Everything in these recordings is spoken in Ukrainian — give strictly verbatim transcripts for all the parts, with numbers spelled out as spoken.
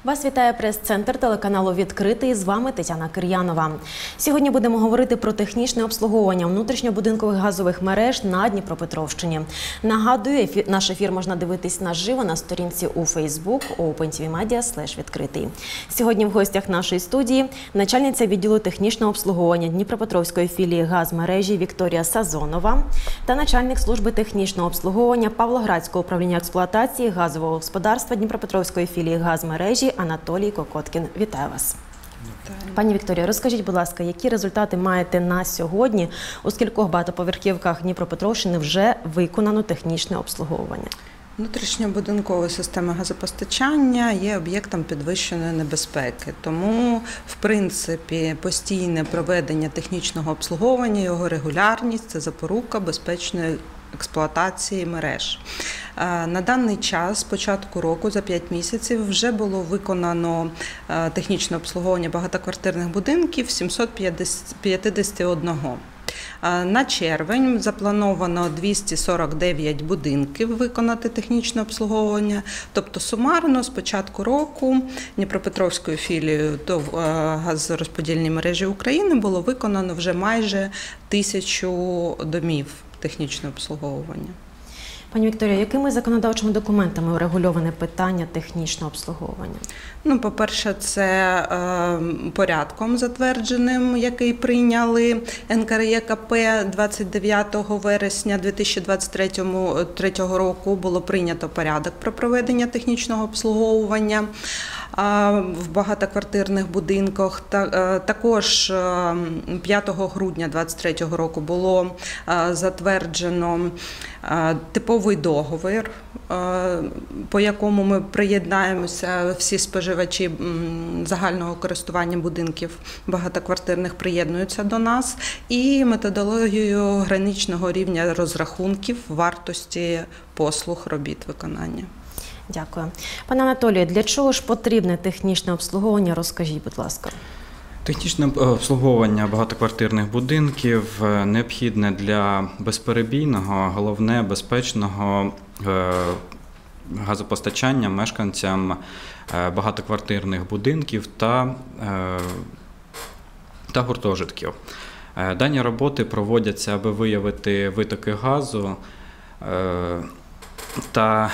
Вас вітає прес-центр телеканалу «Відкритий». З вами Тетяна Кир'янова. Сьогодні будемо говорити про технічне обслуговування внутрішньобудинкових газових мереж на Дніпропетровщині. Нагадую, наш ефір можна дивитись наживо на сторінці у Facebook OpenTVMedia слеш відкритий. Сьогодні в гостях нашої студії начальниця відділу технічного обслуговування Дніпропетровської філії газмережі Вікторія Сазонова та начальник служби технічного обслуговування Павлоградського управління експлуатації газового господарства Дніпропетровської філії газмережі Анатолій Кокоткін. Вітаю вас. Вітаю. Пані Вікторія, розкажіть, будь ласка, які результати маєте на сьогодні, у скількох багатоповерхівках Дніпропетровщини вже виконано технічне обслуговування? Внутрішньобудинкова система газопостачання є об'єктом підвищеної небезпеки, тому, в принципі, постійне проведення технічного обслуговування, його регулярність – це запорука безпечної експлуатації мереж. На даний час, з початку року, за п'ять місяців, вже було виконано технічне обслуговування багатоквартирних будинків сімсот п'ятдесят один. На червень заплановано двісті сорок дев'ять будинків виконати технічне обслуговування. Тобто сумарно з початку року Дніпропетровською філією ТОВ «Газорозподільні мережі України» було виконано вже майже тисячу домів технічного обслуговування. Пані Вікторія, якими законодавчими документами урегульоване питання технічного обслуговування? Ну, по-перше, це е, порядком затвердженим, який прийняли ен ка ер є ка пе двадцять дев'ятого вересня дві тисячі двадцять третього року. Було прийнято порядок про проведення технічного обслуговування е, в багатоквартирних будинках. Та, е, також е, п'ятого грудня двадцять третього року було е, затверджено е, типовий договір, е, по якому ми приєднаємося всі споживачі загального користування будинків багатоквартирних приєднуються до нас, і методологію граничного рівня розрахунків вартості послуг робіт виконання. Дякую. Пане Анатолію, для чого ж потрібне технічне обслуговування? Розкажіть, будь ласка. Технічне обслуговування багатоквартирних будинків необхідне для безперебійного, головне безпечного газопостачання мешканцям багатоквартирних будинків та, та гуртожитків. Дані роботи проводяться, аби виявити витоки газу та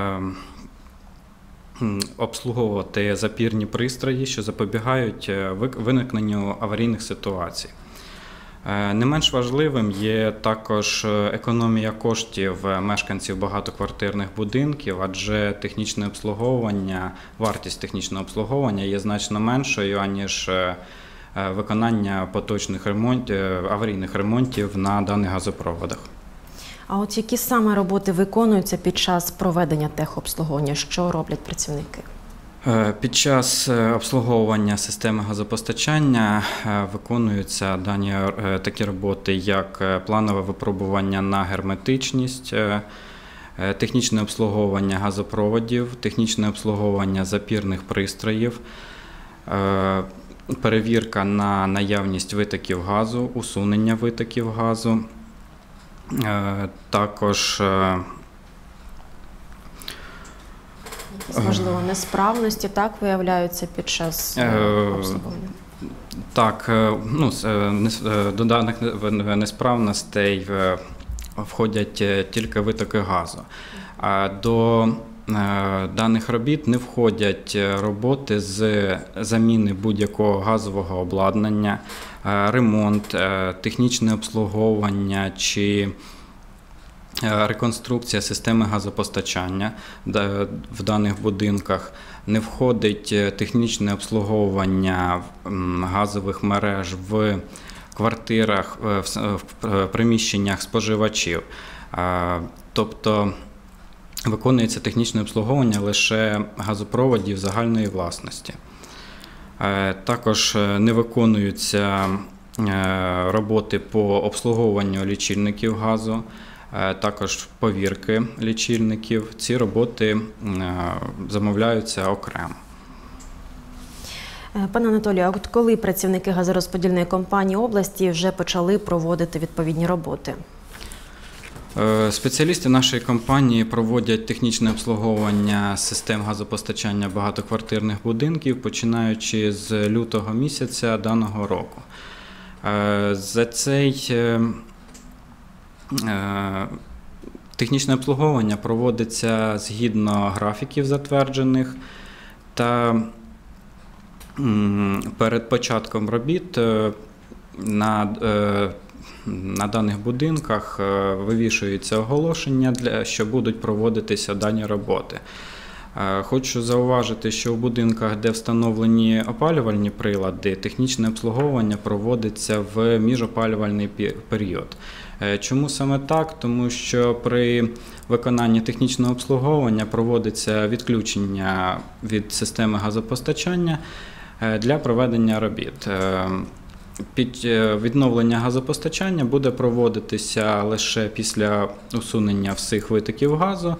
обслуговувати запірні пристрої, що запобігають виникненню аварійних ситуацій. Не менш важливим є також економія коштів мешканців багатоквартирних будинків, адже технічне обслуговування, вартість технічного обслуговування є значно меншою, аніж виконання поточних ремонтів, аварійних ремонтів на даних газопроводах. А от які саме роботи виконуються під час проведення техобслуговування? Що роблять працівники? Під час обслуговування системи газопостачання виконуються дані такі роботи, як планове випробування на герметичність, технічне обслуговування газопроводів, технічне обслуговування запірних пристроїв, перевірка на наявність витоків газу, усунення витоків газу, також можливо, несправності, так, виявляються під час обслуговування? Так, ну, до даних несправностей входять тільки витоки газу. До даних робіт не входять роботи з заміни будь-якого газового обладнання, ремонт, технічне обслуговування чи реконструкція системи газопостачання в даних будинках, не входить технічне обслуговування газових мереж в квартирах, в приміщеннях споживачів. Тобто виконується технічне обслуговування лише газопроводів загальної власності. Також не виконуються роботи по обслуговуванню лічильників газу, також повірки лічильників. Ці роботи замовляються окремо. Пане Анатолію, а от коли працівники газорозподільної компанії області вже почали проводити відповідні роботи? Спеціалісти нашої компанії проводять технічне обслуговування систем газопостачання багатоквартирних будинків, починаючи з лютого місяця даного року. За цей технічне обслуговування проводиться згідно графіків затверджених, та перед початком робіт на На даних будинках вивішується оголошення, для, що будуть проводитися дані роботи. Хочу зауважити, що в будинках, де встановлені опалювальні прилади, технічне обслуговування проводиться в міжопалювальний період. Чому саме так? Тому що при виконанні технічного обслуговування проводиться відключення від системи газопостачання для проведення робіт. Під відновлення газопостачання буде проводитися лише після усунення всіх витоків газу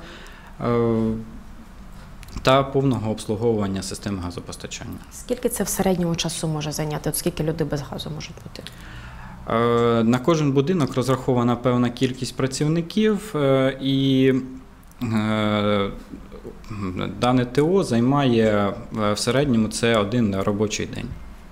та повного обслуговування системи газопостачання. Скільки це в середньому часу може зайняти? От скільки людей без газу можуть бути? На кожен будинок розрахована певна кількість працівників, і дане ТО займає в середньому це один робочий день.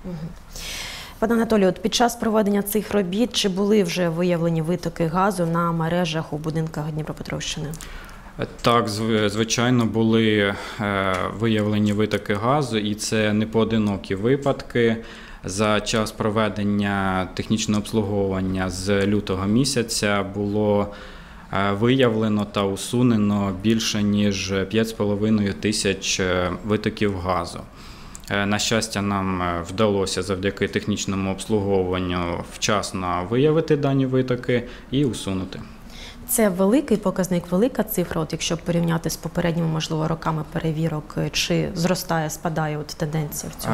Пане Анатолію, от під час проведення цих робіт чи були вже виявлені витоки газу на мережах у будинках Дніпропетровщини? Так, звичайно, були виявлені витоки газу, і це не поодинокі випадки. За час проведення технічного обслуговування з лютого місяця було виявлено та усунено більше ніж п'ять з половиною тисяч витоків газу. На щастя, нам вдалося завдяки технічному обслуговуванню вчасно виявити дані витоки і усунути. Це великий показник, велика цифра, от якщо порівняти з попередніми, можливо, роками перевірок, чи зростає, спадає от тенденція в цьому?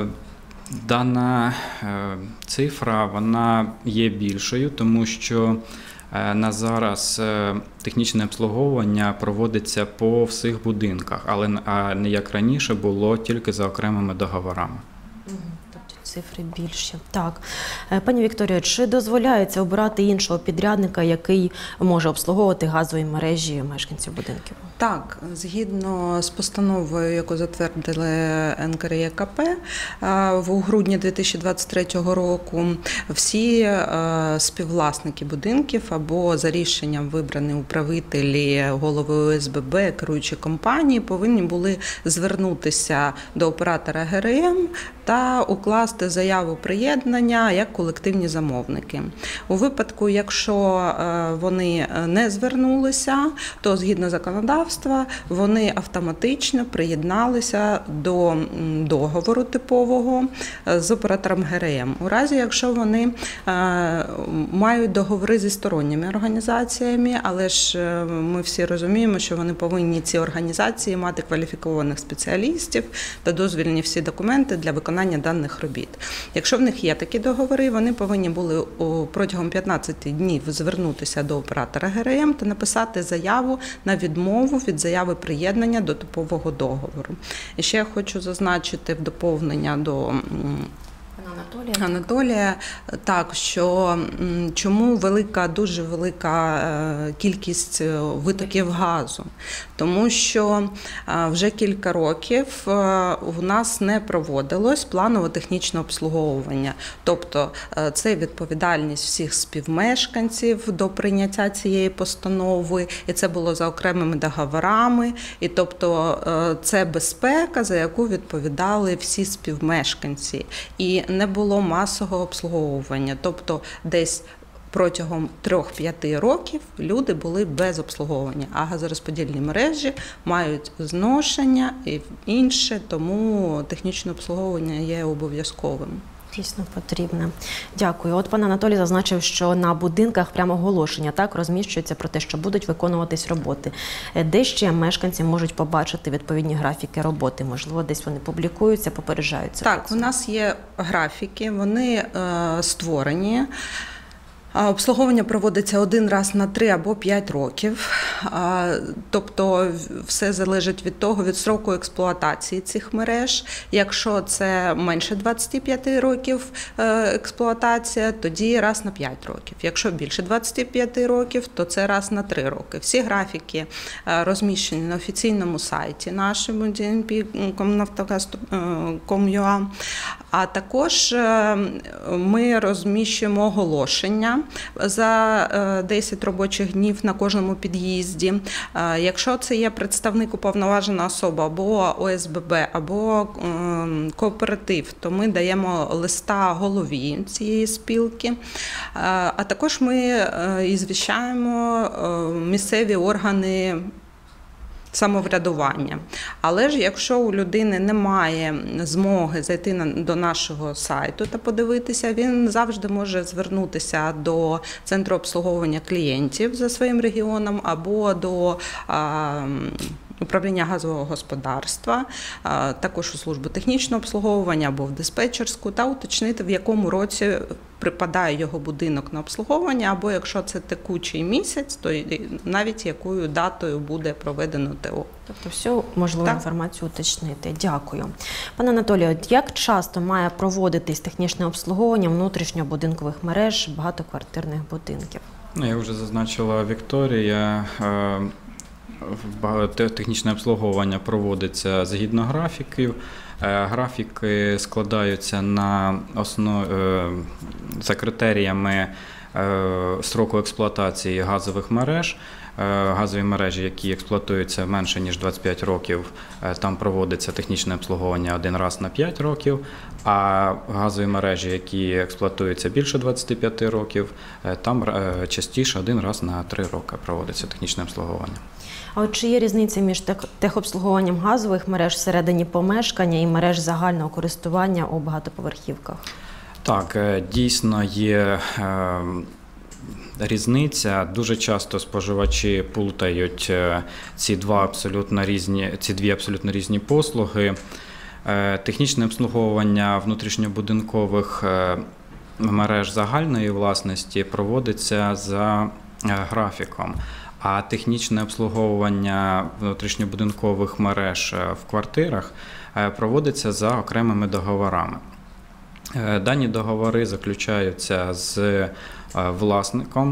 Дана цифра, вона є більшою, тому що на зараз технічне обслуговування проводиться по всіх будинках, але не як раніше було тільки за окремими договорами. Тобто цифри більші. Так. Пані Вікторіо, чи дозволяється обирати іншого підрядника, який може обслуговувати газові мережі мешканців будинків? Так, згідно з постановою, яку затвердили ен ка ер є ка пе в грудні дві тисячі двадцять третього року, всі співвласники будинків або за рішенням вибрані управителі, голови о ес бе бе, керуючі компанії повинні були звернутися до оператора ге ер ем та укласти заяву приєднання як колективні замовники. У випадку, якщо вони не звернулися, то згідно законодавства вони автоматично приєдналися до договору типового з оператором ге ер ем. У разі, якщо вони мають договори зі сторонніми організаціями, але ж ми всі розуміємо, що вони повинні, ці організації, мати кваліфікованих спеціалістів та дозвільні всі документи для виконання даних робіт. Якщо в них є такі договори, вони повинні були протягом п'ятнадцяти днів звернутися до оператора ге ер ем та написати заяву на відмову від заяви приєднання до типового договору. І ще я хочу зазначити в доповнення до Анатолія. Анатолія, так, що чому велика, дуже велика кількість витоків газу? Тому що вже кілька років у нас не проводилось планово-технічне обслуговування. Тобто це відповідальність всіх співмешканців до прийняття цієї постанови, і це було за окремими договорами, і тобто це безпека, за яку відповідали всі співмешканці. І не було масового обслуговування, тобто десь протягом трьох-п'яти років люди були без обслуговування, а газорозподільні мережі мають зношення і інше, тому технічне обслуговування є обов'язковим. Дійсно потрібне. Дякую. От пан Анатолій зазначив, що на будинках прямо оголошення так розміщується про те, що будуть виконуватись роботи. Де ще мешканці можуть побачити відповідні графіки роботи? Можливо, десь вони публікуються, попереджаються? Так, у нас є графіки, вони е, створені. Обслуговування проводиться один раз на три або п'ять років, тобто все залежить від того, від строку експлуатації цих мереж. Якщо це менше двадцяти п'яти років експлуатація, тоді раз на п'ять років. Якщо більше двадцяти п'яти років, то це раз на три роки. Всі графіки розміщені на офіційному сайті нашому ді ен пі крапка нафтогаз крапка ком крапка ю а, а також ми розміщуємо оголошення за десять робочих днів на кожному під'їзді. Якщо це є представник уповноважена особа або о ес бе бе, або кооператив, то ми даємо листа голові цієї спілки. А також ми ізвіщаємо місцеві органи самоврядування. Але ж якщо у людини немає змоги зайти до нашого сайту та подивитися, він завжди може звернутися до центру обслуговування клієнтів за своїм регіоном або до а, управління газового господарства, а, також у службу технічного обслуговування або в диспетчерську, та уточнити, в якому році припадає його будинок на обслуговування, або якщо це текучий місяць, то навіть якою датою буде проведено те о. Тобто всю можливу Так. інформацію уточнити. Дякую. Пане Анатолію, як часто має проводитись технічне обслуговування внутрішньобудинкових мереж багатоквартирних будинків? Ну, як вже зазначила Вікторія, технічне обслуговування проводиться згідно графіків. Графіки складаються на основ... за критеріями строку експлуатації газових мереж. Газові мережі, які експлуатуються менше ніж двадцять п'ять років, там проводиться технічне обслуговування один раз на п'ять років, а газові мережі, які експлуатуються більше двадцяти п'яти років, там частіше один раз на три роки проводиться технічне обслуговування. А от чи є різниця між техобслуговуванням газових мереж всередині помешкання і мереж загального користування у багатоповерхівках? Так, дійсно є різниця. Дуже часто споживачі плутають ці два абсолютно різні, ці дві абсолютно різні послуги. Технічне обслуговування внутрішньобудинкових мереж загальної власності проводиться за графіком, а технічне обслуговування внутрішньобудинкових мереж в квартирах проводиться за окремими договорами. Дані договори заключаються з власником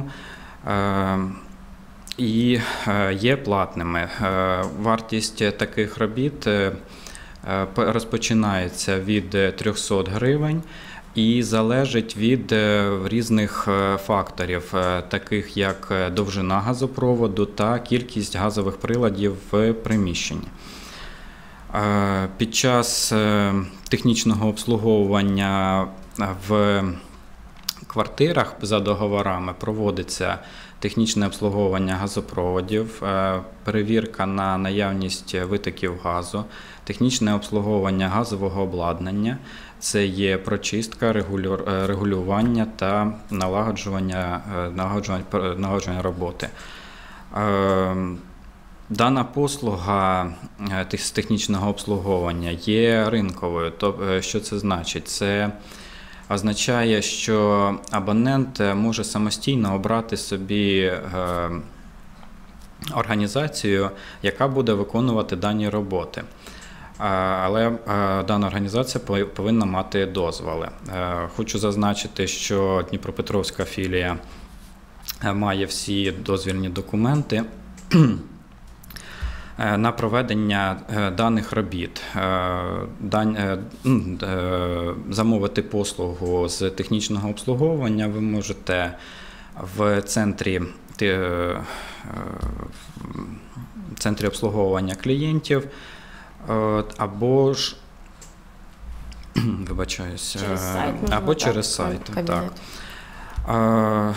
і є платними. Вартість таких робіт розпочинається від трьохсот гривень і залежить від різних факторів, таких як довжина газопроводу та кількість газових приладів в приміщенні. Під час технічного обслуговування в квартирах за договорами проводиться технічне обслуговування газопроводів, перевірка на наявність витоків газу, технічне обслуговування газового обладнання, це є прочистка, регулювання та налагоджування, налагоджування, налагоджування роботи. Дана послуга з технічного обслуговування є ринковою. Тобто, що це значить? Це означає, що абонент може самостійно обрати собі організацію, яка буде виконувати дані роботи. Але дана організація повинна мати дозволи. Хочу зазначити, що Дніпропетровська філія має всі дозвільні документи на проведення даних робіт. Замовити послугу з технічного обслуговування ви можете в центрі, в центрі обслуговування клієнтів або ж, вибачаюсь, через сайт, або так, через сайт. Кабінет. Так.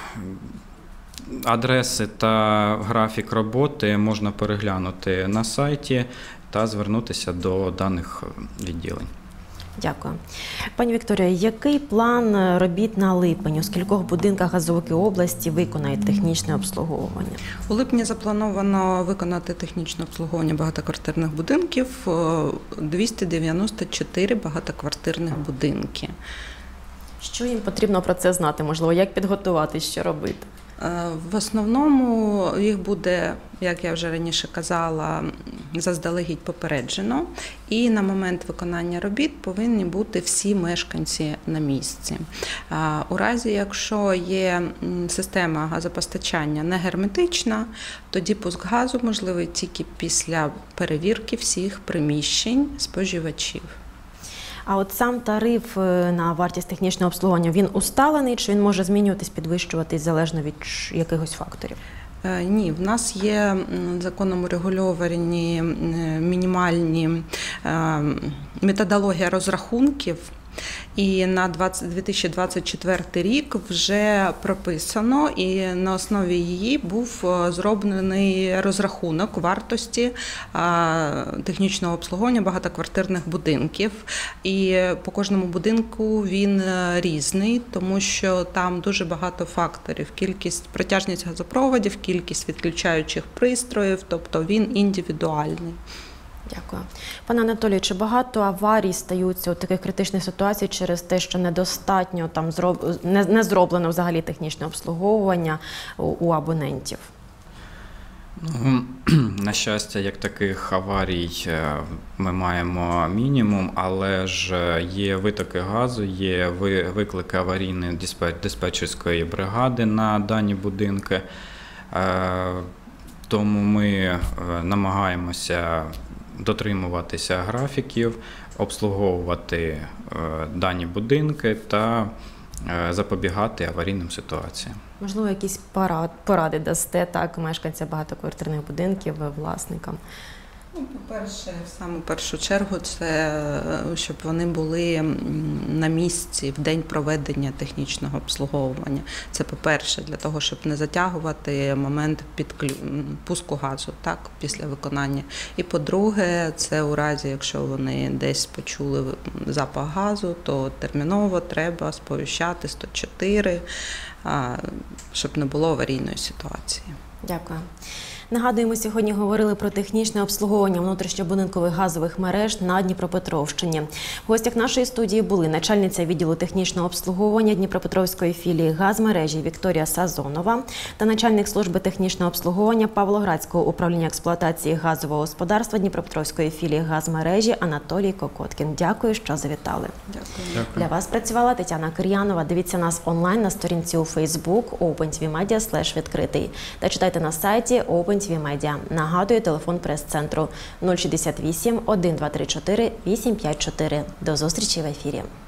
Адреси та графік роботи можна переглянути на сайті та звернутися до даних відділень. Дякую. Пані Вікторія, який план робіт на липень? У скількох будинках Газовики області виконають технічне обслуговування? У липні заплановано виконати технічне обслуговування багатоквартирних будинків, двісті дев'яносто чотири багатоквартирних будинки. Що їм потрібно про це знати? Можливо, як підготуватись, що робити? В основному їх буде, як я вже раніше казала, заздалегідь попереджено, і на момент виконання робіт повинні бути всі мешканці на місці. У разі, якщо є система газопостачання не герметична, тоді пуск газу можливий тільки після перевірки всіх приміщень споживачів. А от сам тариф на вартість технічного обслуговування, він усталений, чи він може змінюватись, підвищуватись залежно від якихось факторів? Ні, в нас є законом урегульовані мінімальні методологія розрахунків, і на дві тисячі двадцять четвертий рік вже прописано, і на основі її був зроблений розрахунок вартості технічного обслуговування багатоквартирних будинків. І по кожному будинку він різний, тому що там дуже багато факторів. Кількість, протяжність газопроводів, кількість відключаючих пристроїв, тобто він індивідуальний. Дякую. Пане Анатолію, чи багато аварій стаються у таких критичних ситуацій через те, що недостатньо там зроб... не, не зроблено взагалі технічне обслуговування у, у абонентів? Ну, на щастя, як таких аварій ми маємо мінімум, але ж є витоки газу, є виклики аварійної диспетчерської бригади на дані будинки, тому ми намагаємося дотримуватися графіків, обслуговувати дані будинки та запобігати аварійним ситуаціям. Можливо, якісь поради дасте так мешканцям багатоквартирних будинків, власникам? Ну, по-перше, в саму першу чергу, це щоб вони були на місці в день проведення технічного обслуговування. Це по-перше, для того, щоб не затягувати момент підклю... пуску газу так, після виконання. І по-друге, це у разі, якщо вони десь почули запах газу, то терміново треба сповіщати сто чотири, щоб не було аварійної ситуації. Дякую. Нагадуємо, сьогодні говорили про технічне обслуговування внутрішньобудинкових газових мереж на Дніпропетровщині. В гостях нашої студії були начальниця відділу технічного обслуговування Дніпропетровської філії газмережі Вікторія Сазонова та начальник служби технічного обслуговування Павлоградського управління експлуатації газового господарства Дніпропетровської філії газмережі Анатолій Кокоткін. Дякую, що завітали. Дякую. Дякую. Для вас працювала Тетяна Кир'янова. Дивіться нас онлайн на сторінці у Facebook OpenTVMedia слеш відкритий та читайте на сайті Open ті ві Media. Нагадую, телефон прес-центру нуль шістдесят вісім, один два три чотири, вісім п'ять чотири. До зустрічі в ефірі.